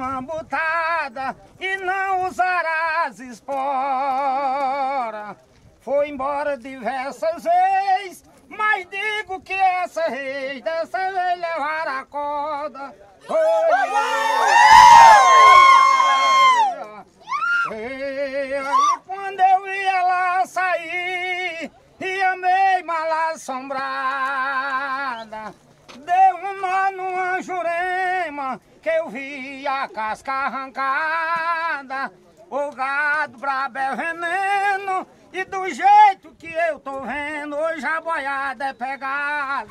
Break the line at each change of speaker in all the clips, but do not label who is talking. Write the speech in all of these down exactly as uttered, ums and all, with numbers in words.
lambutada e não usarás espora. Foi embora diversas vezes, mas digo que essa vez, dessa vez levar a corda. Foi, e quando eu ia lá sair, ia meio mal assombrada. Deu um nó numa jurema, que eu vi a casca arrancada. O gado brabo é veneno, e do jeito que eu tô vendo, hoje a boiada é pegada.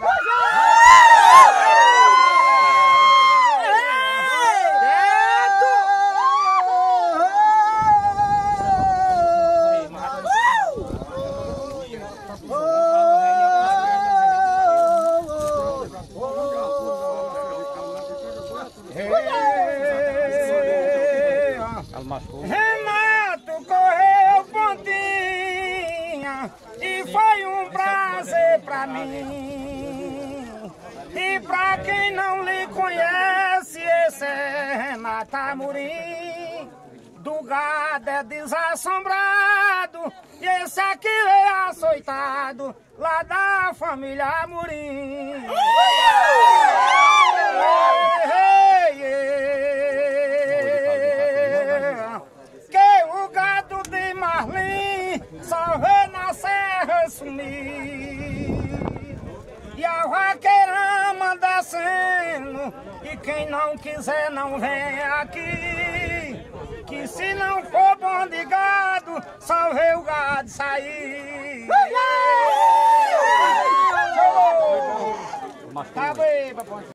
Renato correu pontinha e foi um prazer pra mim. E pra quem não lhe conhece, esse é Renato Amorim. Do gado é desassombrado, e esse aqui é açoitado, lá da família Amorim. Só vê na serra sumir, e a vaqueirama descendo, e quem não quiser não vem aqui, que se não for bom de gado, só vê o gado sair. Tá bem, papai.